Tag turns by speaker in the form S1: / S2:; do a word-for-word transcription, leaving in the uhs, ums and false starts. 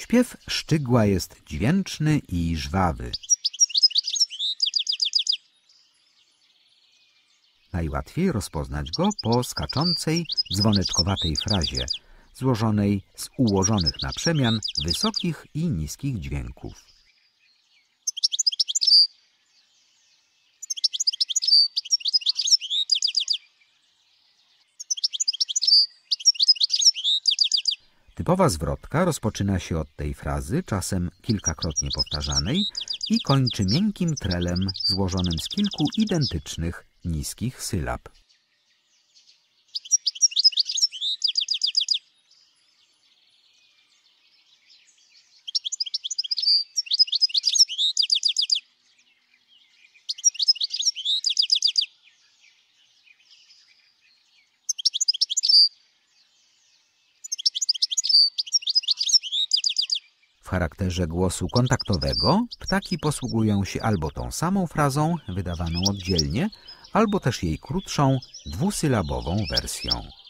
S1: Śpiew szczygła jest dźwięczny i żwawy. Najłatwiej rozpoznać go po skaczącej, dzwoneczkowatej frazie, złożonej z ułożonych na przemian wysokich i niskich dźwięków. Typowa zwrotka rozpoczyna się od tej frazy, czasem kilkakrotnie powtarzanej, i kończy miękkim trelem złożonym z kilku identycznych, niskich sylab. W charakterze głosu kontaktowego ptaki posługują się albo tą samą frazą, wydawaną oddzielnie, albo też jej krótszą, dwusylabową wersją.